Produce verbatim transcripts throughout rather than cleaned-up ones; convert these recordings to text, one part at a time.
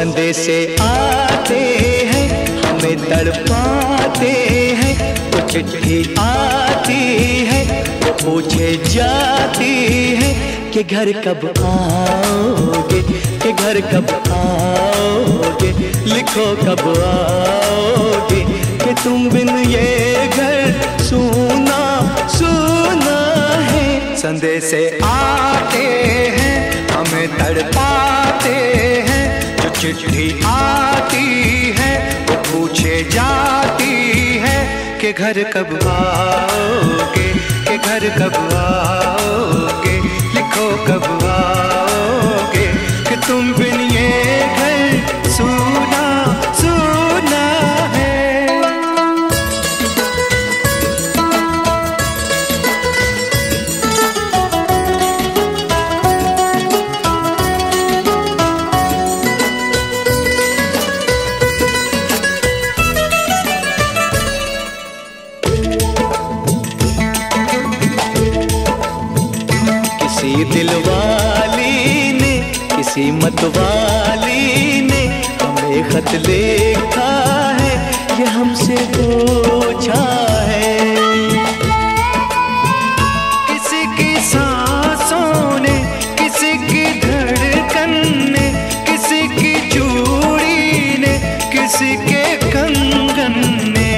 संदेशे आते हैं हमें तड़पाते हैं, वो चिट्ठी आती है वो पूछे जाती है कि घर कब आओगे, कि घर कब आओगे, लिखो कब आओगे, कि तुम बिन ये घर सूना सूना है। संदेशे आते हैं हमें तड़पाते हैं, जो चिट्ठी आती है वो पूछे जाती है कि घर कब आओगे, कि घर कब आओगे, लिखो कब आओगे, कि तुम बिन ये घर सूना सूना है। किसी दिलवाली ने किसी मतवाली ने हमें खत लिखा है, ये हमसे पूछा है। किसी की सांसों ने, किसी की धड़कन ने, किसी की चूड़ी ने, किसी के कंगन ने,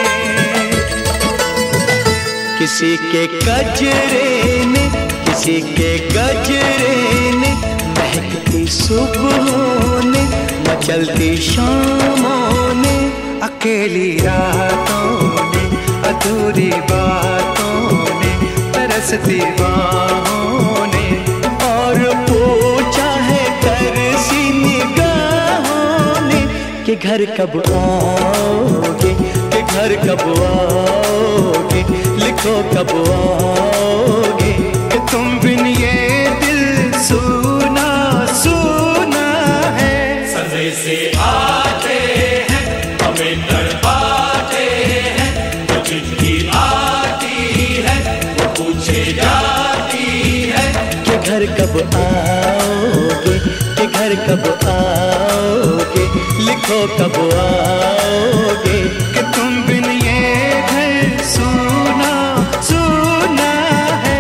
किसी के गजरे ने, किसी के गजरे ने, महकती सुबहों ने, मचलती शामों ने, अकेली रातों ने, अधूरी बातों ने, तरसती बाहों ने, और पूछा है तरसी निगाहों ने कि घर कब आओगे, कि घर कब आओगे, लिखो कब आओगे, तुम बिन ये दिल सूना सूना है। संदेशे आते हैं हमें तड़पाते हैं, वो चिट्ठी आती है वो पूछे जाती है कि घर कब आओगे, कि घर कब आओगे, लिखो कब आओगे, कि तुम बिन ये घर सूना सूना है।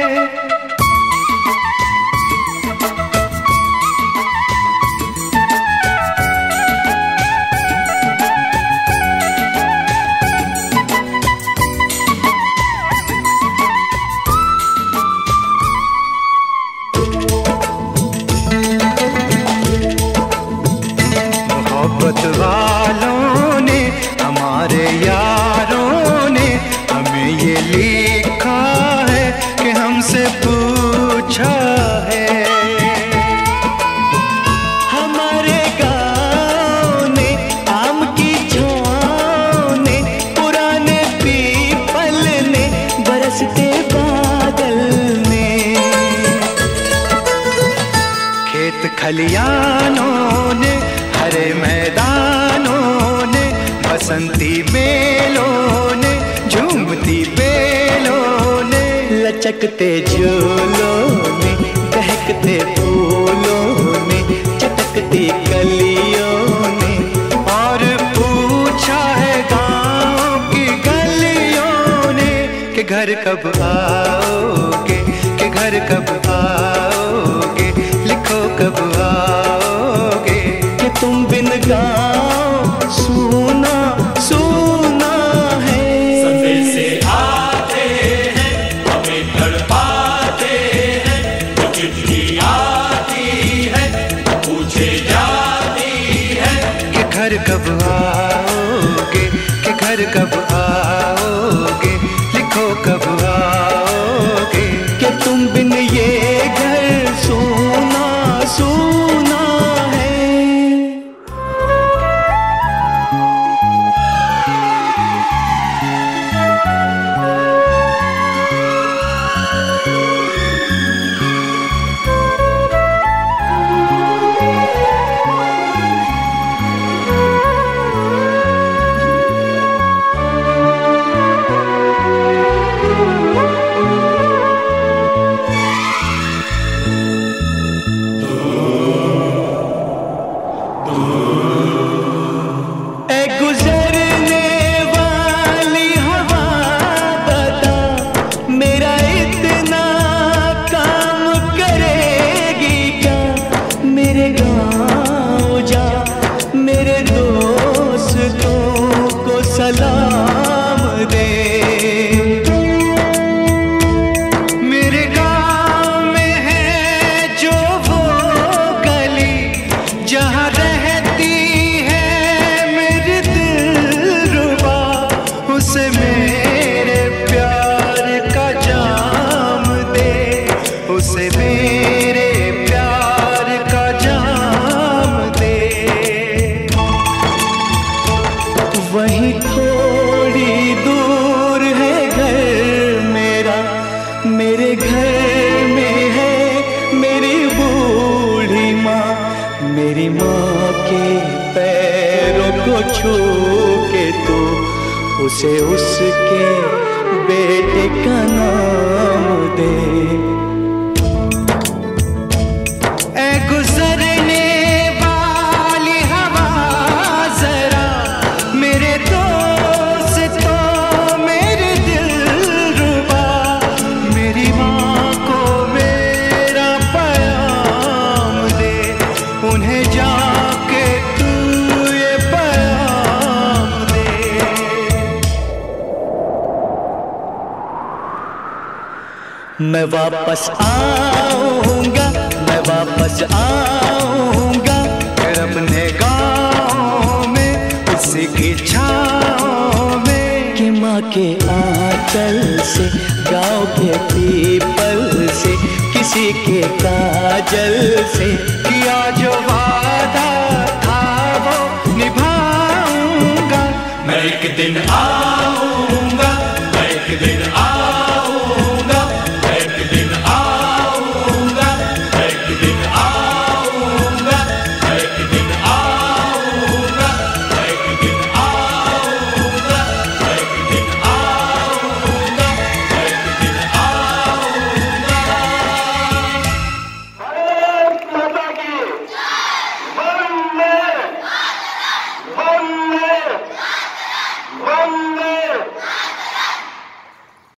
मोहब्बत वालों ने, हमारे यारों ने हमें ये लिखा है कि हमसे पूछा है। हमारे गाँव ने, आम की छाँव ने, पुराने पीपल ने, बरसते बादल ने, खेत खलियानों ने, हरे मैदानों ने, बसंती बेलों ने, झूमती बेलों ने, लचकते झूलों ने, बहकते फूलों ने, चटकती कलियों ने, और पूछा है गाँव की गलियों ने कि घर कब आओगे, कि घर कब आओगे, लिखो कब आओगे, कि तुम बिन गाँव सूना सूना है। संदेशे आते हैं हमें तड़पाते हैं, वो चिट्ठी आती है वो पूछे जाती है कि घर कब आओगे, कि घर कब आओगे, लिखो कब आओगे, कि तुम बिन ये घर सूना सूना है। उसे मेरे प्यार का जाम दे। वहीं थोड़ी दूर है घर मेरा, मेरे घर में है मेरी बूढ़ी माँ। मेरी माँ के पैरों को छू के तू उसे उसके बेटे का नाम दे। ऐ गुजरने वाली हवा जरा मेरे दोस्तों मेरे दिलरुबा, मेरी माँ को मेरा पैगाम दे। उन्हें जाके तू ये पैगाम दे। मैं वापस आऊंगा, मैं वापस आऊंगा फिर अपने गाँव में उसी की छाँव में। कि माँ के आंचल से, गाँव के पीपल से, किसी के काजल से किया जो वादा था वो निभाऊंगा। मैं एक दिन आऊंगा